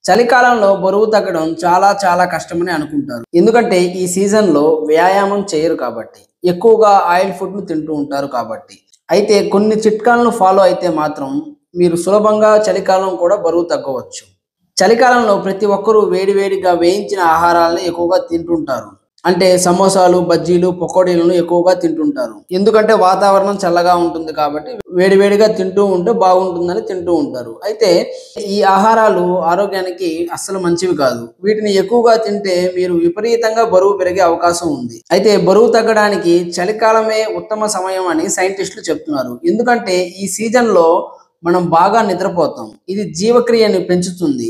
చలికాలంలో బరువు తగ్గడం చాలా కష్టమని అనుకుంటారు. ఎందుకంటే ఈ సీజన్‌లో వ్యాయామం చేయరు కాబట్టి. ఎక్కువగా ఆయిల్ ఫుడ్‌ను తింటూ ఉంటారు కాబట్టి. అయితే కొన్ని చిట్కాలను ఫాలో అయితే మాత్రం మీరు సులభంగా చలికాలం కూడా బరువు తగ్గవచ్చు. చలికాలంలో ప్రతి ఒక్కరూ వేడి వేడిగా వేయించిన ఆహారాలను ఎక్కువగా తింటుంటారు. అంటే సమోసాలు, బజ్జీలు, పకోడీలను ఎక్కువగా తింటుంటారు. ఎందుకంటే వాతావరణం చల్లగా ఉంటుంది కాబట్టి వేడి వేడిగా తింటూ ఉంటే బాగుంటుందని తింటూ ఉంటారు. అయితే ఈ ఆహారాలు ఆరోగ్యానికి అస్సలు మంచివి కాదు. వీటిని ఎక్కువగా తింటే మీరు విపరీతంగా బరువు పెరిగే అవకాశం ఉంది. అయితే బరువు తగ్గడానికి చలికాలమే ఉత్తమ సమయం అని సైంటిస్టులు చెప్తున్నారు. ఎందుకంటే ఈ సీజన్‌లో మనం బాగా నిద్రపోతాం. ఇది జీవక్రియని పెంచుతుంది.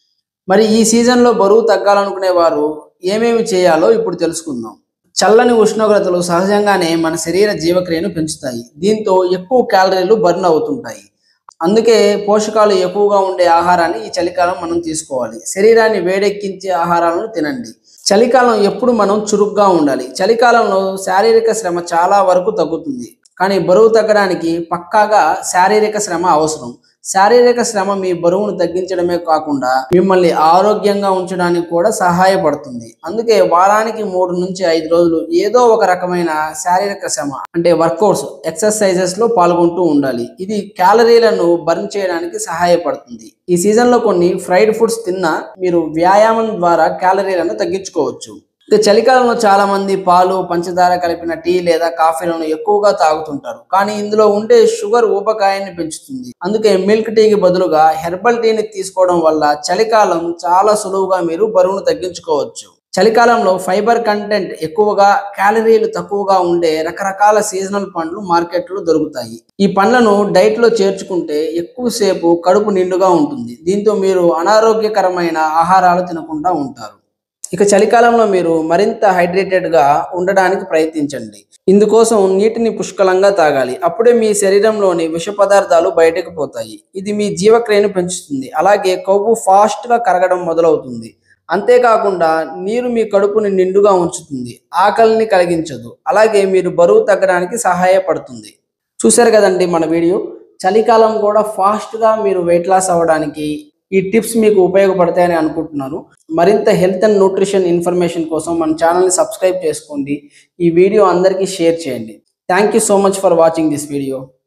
మరి ఈ సీజన్‌లో బరువు తగ్గాలనుకునే వారు ఏమేమి చేయాలో ఇప్పుడు తెలుసుకుందాం. చల్లని ఉష్ణోగ్రతలు సహజంగానే మన శరీర జీవక్రియను పెంచుతాయి. దీంతో ఎక్కువ క్యాలరీలు బర్న్ అవుతుంటాయి. అందుకే పోషకాలు ఎక్కువగా ఉండే ఆహారాన్ని ఈ చలికాలం మనం తీసుకోవాలి. శరీరాన్ని వేడెక్కించే ఆహారాలను తినండి. చలికాలం ఎప్పుడు మనం చురుగ్గా ఉండాలి. చలికాలంలో శారీరక శ్రమ చాలా వరకు తగ్గుతుంది. కానీ బరువు తగ్గడానికి పక్కాగా శారీరక శ్రమ అవసరం. శారీరక శ్రమ మీ బరువును తగ్గించడమే కాకుండా మిమ్మల్ని ఆరోగ్యంగా ఉంచడానికి కూడా సహాయపడుతుంది. అందుకే వారానికి 3 నుంచి 5 రోజులు ఏదో ఒక రకమైన శారీరక శ్రమ అంటే వర్కౌట్స్, ఎక్సర్సైజెస్ లో పాల్గొంటూ ఉండాలి. ఇది క్యాలరీలను బర్న్ చేయడానికి సహాయపడుతుంది. ఈ సీజన్ లో కొన్ని ఫ్రైడ్ ఫుడ్స్ తిన్నా మీరు వ్యాయామం ద్వారా క్యాలరీలను తగ్గించుకోవచ్చు. ఇక చలికాలంలో చాలా మంది పాలు, పంచదార కలిపిన టీ లేదా కాఫీలను ఎక్కువగా తాగుతుంటారు. కానీ ఇందులో ఉండే షుగర్ ఊబకాయాన్ని పెంచుతుంది. అందుకే మిల్క్ టీకి బదులుగా హెర్బల్ టీని తీసుకోవడం వల్ల చలికాలం చాలా సులువుగా మీరు బరువును తగ్గించుకోవచ్చు. చలికాలంలో ఫైబర్ కంటెంట్ ఎక్కువగా, క్యాలరీలు తక్కువగా ఉండే రకరకాల సీజనల్ పండ్లు మార్కెట్లో దొరుకుతాయి. ఈ పండ్లను డైట్ లో చేర్చుకుంటే ఎక్కువసేపు కడుపు నిండుగా ఉంటుంది. దీంతో మీరు అనారోగ్యకరమైన ఆహారాలు తినకుండా ఉంటారు. ఇక చలికాలంలో మీరు మరింత హైడ్రేటెడ్గా ఉండడానికి ప్రయత్నించండి. ఇందుకోసం నీటిని పుష్కలంగా తాగాలి. అప్పుడే మీ శరీరంలోని విష పదార్థాలు బయటకు పోతాయి. ఇది మీ జీవక్రియను పెంచుతుంది. అలాగే కొవ్వు ఫాస్ట్గా కరగడం మొదలవుతుంది. అంతేకాకుండా నీరు మీ కడుపుని నిండుగా ఉంచుతుంది. ఆకలిని కలిగించదు. అలాగే మీరు బరువు తగ్గడానికి సహాయపడుతుంది. చూశారు కదండి మన వీడియో. చలికాలం కూడా ఫాస్ట్గా మీరు వెయిట్ లాస్ అవ్వడానికి ఈ టిప్స్ మీకు ఉపయోగపడతాయని అనుకుంటున్నాను. మరింత హెల్త్ అండ్ న్యూట్రిషన్ ఇన్ఫర్మేషన్ కోసం మన ఛానల్ని సబ్స్క్రైబ్ చేసుకోండి. ఈ వీడియో అందరికీ షేర్ చేయండి. Thank you so much for watching this video.